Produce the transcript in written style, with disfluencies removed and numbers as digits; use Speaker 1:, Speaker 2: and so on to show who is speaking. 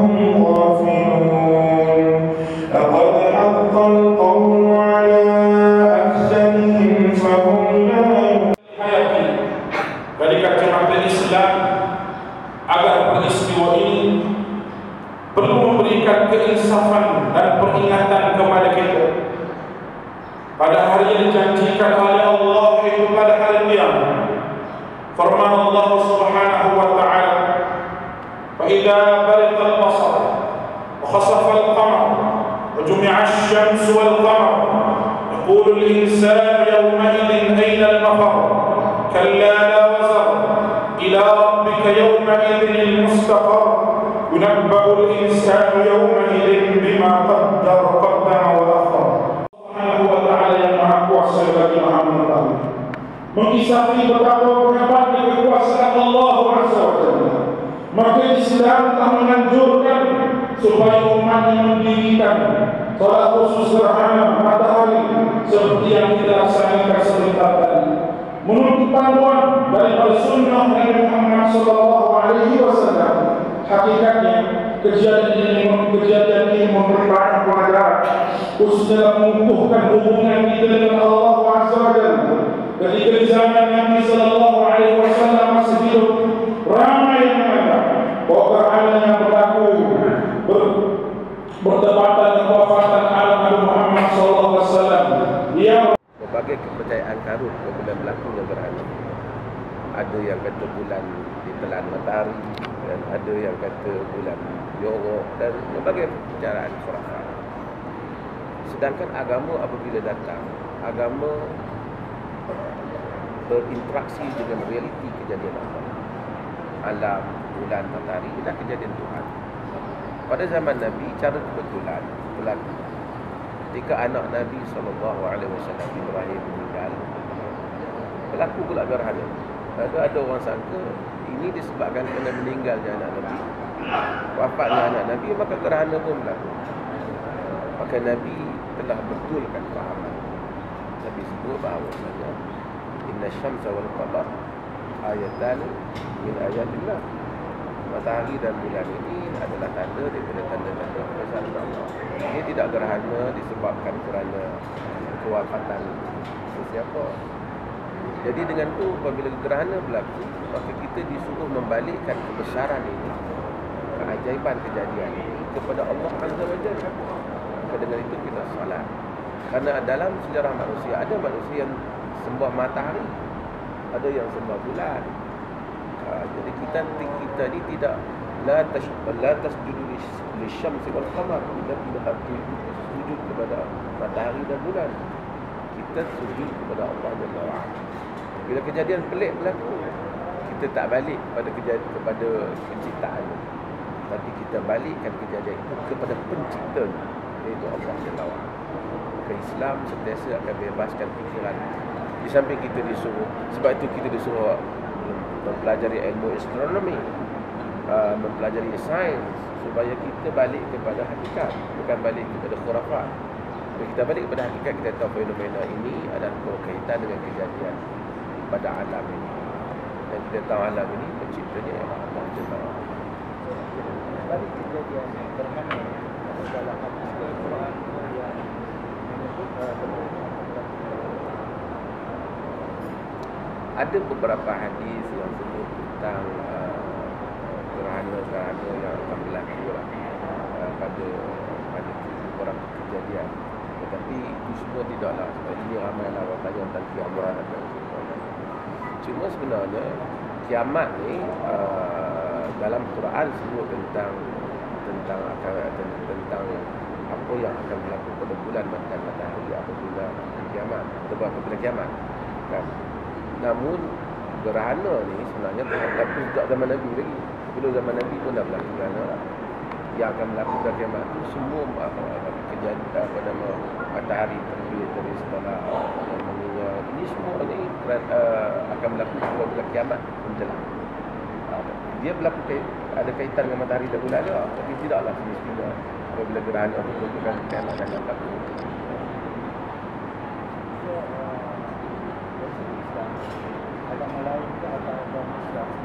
Speaker 1: فهم غافلون لقد حق القول على أكثرهم فهم لا
Speaker 2: يؤمنون. Ketika jemaat Islam agar peristiwa ini perlu memberikan keinsafan dan peringatan kepada kita pada hari yang dijanjikan oleh Allah, yaitu pada hari kiamat. Firman Allah Subhanahu wa taala, "Fa idza bariqa al-basar wa khasafa al-qamar wa jumi'a asy-syamsu wal-qamar yaqulu al-insanu yawma idhin ayna al-mafar kalla la wazar ila rabbika yawma idhin al-mustaqar yunabba'u al-insanu yawma idhin bima qaddara wa akhar." Subhanahu wa ta'ala yang maha kuasa lagi maha mengetahui mengisafi betapa hebatnya kekuasaan Allah Azza wa Jalla. Maka Islam telah menganjurkan supaya umatnya mendirikan salat khusus gerhana matahari seperti yang kita laksanakan sebentar tadi, menurut panduan dari sunnah Nabi Muhammad SAW. Hakikatnya kejadian ini memberi banyak pelajaran, khususnya mengukuhkan hubungan kita dengan Allah Azza wa Jalla. Ketika di zaman Nabi Sallallahu Alaihi Wasallam masih hidup, ramai yang menganggap bahwa gerhana yang berlaku bertepatan dengan wafatan Nabi Muhammad Sallallahu Alaihi Wasallam.
Speaker 3: Berbagai kepercayaan karut apabila berlakunya gerhana. Ada yang kata bulan ditelan matahari, dan ada yang kata bulan jorok, dan berbagai percayaan khurafat. Sedangkan agama apabila datang, agama berinteraksi dengan realiti kejadian alam, bulan, matahari dan kejadian Tuhan. Pada zaman Nabi, cara kebetulan berlaku. Ketika anak Nabi SAW Ibrahim meninggal, berlaku pula gerhana. Lalu ada orang sangka ini disebabkan kerana meninggalnya anak Nabi, wafatnya anak Nabi, maka gerhana pun berlaku. Maka Nabi telah betulkan fahaman. Nabi sebut bahawa inna syamsa wal qamar ayatan min ayatillah. Matahari dan bulan ini adalah tanda daripada tanda-tanda kebesaran Allah. Ini tidak gerhana disebabkan kerana kewafatan sesiapa. Jadi dengan itu apabila gerhana berlaku, maka kita disuruh membalikkan kebesaran ini, keajaiban kejadian ini kepada Allah Azza wa Jalla. Maka dengan itu kita salat. Karena dalam sejarah manusia ada manusia yang sembah matahari, ada yang sembah bulan. Jadi kita ni tidak la tasjudu lisyamsi wal qamar, kita tidak sujud kepada matahari dan bulan. Kita sujud kepada Allah Jalla wa Ala. Bila kejadian pelik berlaku, kita tak balik kepada penciptaan, tapi kita balikkan kejadian itu kepada pencipta, iaitu Allah Jalla wa Ala. Maka Islam sentiasa akan bebaskan fikiran. Di samping kita disuruh, sebab itu kita disuruh mempelajari ilmu astronomi, mempelajari sains, supaya kita balik kepada hakikat, bukan balik kepada khurafat. Bila kita balik kepada hakikat, kita tahu fenomena ini adalah berkaitan dengan kejadian pada alam ini, dan kita tahu alam ini penciptanya ialah Allah Jalla wa Ala.
Speaker 4: Balik kejadian gerhana dalam hadis Al-Quran yang menyebut
Speaker 3: ada beberapa hadis yang sebut tentang gerhana-gerhana yang akan berlaku pada beberapa kejadian, tetapi itu semua tidaklah, sebab ini ramailah orang tanya tentang kiamat dan sebagainya. Cuma sebenarnya kiamat ni dalam Quran sebut tentang apa yang akan berlaku pada bulan dan matahari apabila kiamat, atau apabila kiamat, kan? Namun gerhana ni sebenarnya berlaku sejak zaman Nabi lagi. Sebelum zaman Nabi pun dah berlaku gerhana lah. Yang akan berlaku pada kiamat tu semua kejadian matahari terbit dari sebelah ini semua ni akan berlaku apabila kiamat menjelang. Dia berlaku ada kaitan dengan matahari dan bulan dia, tapi tidaklah semestinya apabila gerhana menunjukkan kiamat akan berlaku.
Speaker 4: agama lain ke atau agama Islam